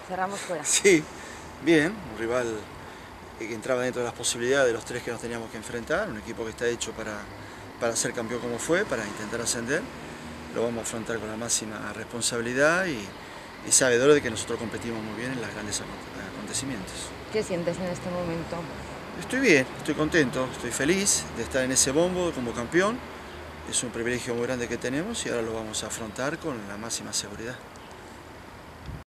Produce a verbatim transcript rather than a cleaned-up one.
cerramos fuera. Sí, bien, un rival que entraba dentro de las posibilidades de los tres que nos teníamos que enfrentar, un equipo que está hecho para, para ser campeón como fue, para intentar ascender. Lo vamos a afrontar con la máxima responsabilidad y, y sabedores de que nosotros competimos muy bien en los grandes acontecimientos. ¿Qué sientes en este momento? Estoy bien, estoy contento, estoy feliz de estar en ese bombo como campeón. Es un privilegio muy grande que tenemos y ahora lo vamos a afrontar con la máxima seguridad.